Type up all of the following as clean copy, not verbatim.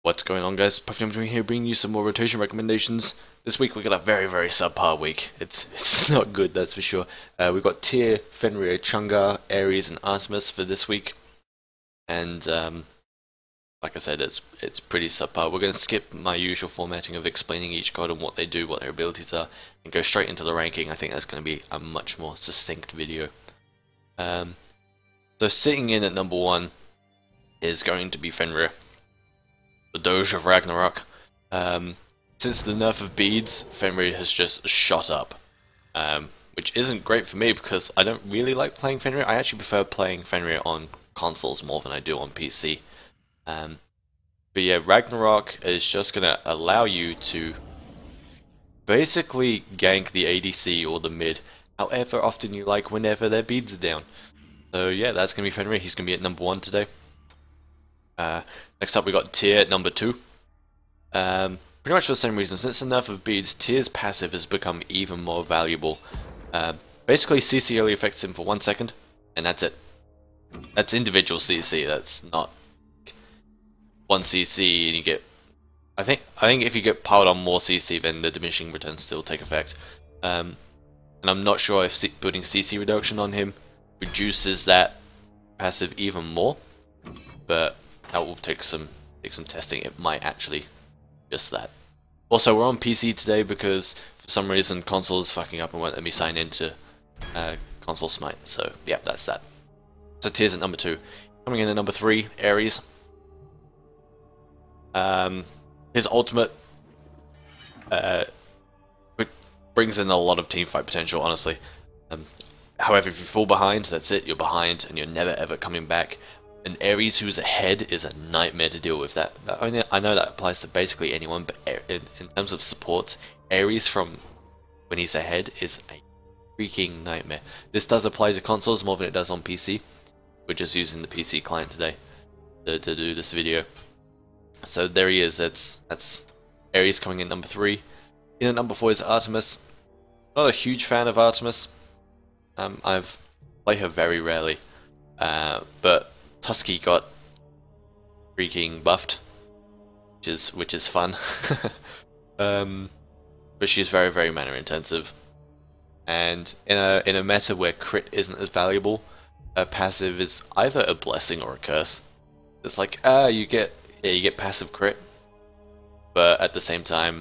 What's going on, guys? Puffy here, bringing you some more rotation recommendations. This week we got a very subpar week. It's not good, that's for sure. We've got Tyr, Fenrir, Chang'e, Ares, and Artemis for this week, and like I said, it's pretty subpar. We're going to skip my usual formatting of explaining each god and what they do, what their abilities are, and go straight into the ranking. I think that's going to be a much more succinct video. So sitting in at number 1 is going to be Fenrir, the Doge of Ragnarok. Since the nerf of beads, Fenrir has just shot up, which isn't great for me because I don't really like playing Fenrir. I actually prefer playing Fenrir on consoles more than I do on PC. But yeah, Ragnarok is just going to allow you to basically gank the ADC or the mid however often you like whenever their beads are down. So yeah, that's going to be Fenrir. He's going to be at number 1 today. Next up we got Tyr at number 2. Pretty much for the same reason. Since the nerf of beads, Tyr's passive has become even more valuable. Basically CC only affects him for 1 second, and that's it. That's individual CC, that's not 1 CC and you get... I think if you get piled on more CC, then the diminishing returns still take effect. And I'm not sure if putting CC reduction on him reduces that passive even more, but that will take some testing. It might actually just that. Also, we're on PC today because for some reason console is fucking up and won't let me sign into console smite. So yeah, that's that. So Tyr's at number 2. Coming in at number 3, Ares. His ultimate brings in a lot of teamfight potential, honestly. However, if you fall behind, that's it. You're behind, and you're never ever coming back. And Ares who's ahead is a nightmare to deal with. I know that applies to basically anyone, but in terms of supports, Ares from when he's ahead is a freaking nightmare. This does apply to consoles more than it does on PC. We're just using the PC client today to do this video. So there he is. That's Ares coming in number 3. In at number 4 is Artemis. Not a huge fan of Artemis. I've played her very rarely, but Tusky got freaking buffed, which is fun. But she's very mana intensive, and in a meta where crit isn't as valuable, her passive is either a blessing or a curse. It's like you get passive crit, but at the same time,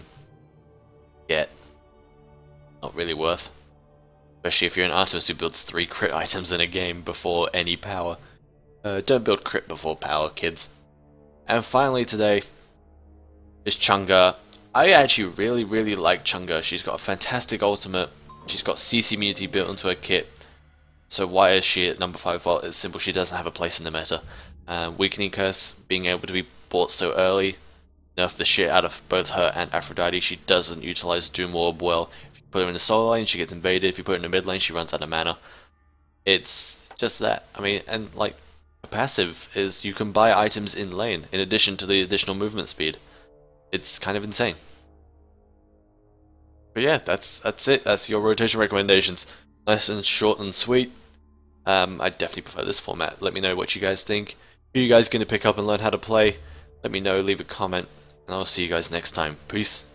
not really worth. Especially if you're an Artemis who builds 3 crit items in a game before any power. Don't build crit before power, kids. And finally today is Chang'e. I actually really like Chang'e. She's got a fantastic ultimate. She's got CC immunity built into her kit. So why is she at number 5? Well, it's simple. She doesn't have a place in the meta. Weakening Curse, being able to be bought so early, nerf the shit out of both her and Aphrodite. She doesn't utilize Doom Orb well. If you put her in the solo lane, she gets invaded. If you put her in the mid lane, she runs out of mana. It's just that. I mean, and like, a passive is you can buy items in lane in addition to the additional movement speed. It's kind of insane. But yeah, that's it. That's your rotation recommendations. Nice and short and sweet. I definitely prefer this format. Let me know what you guys think. Who are you guys going to pick up and learn how to play? Let me know, leave a comment, and I'll see you guys next time. Peace.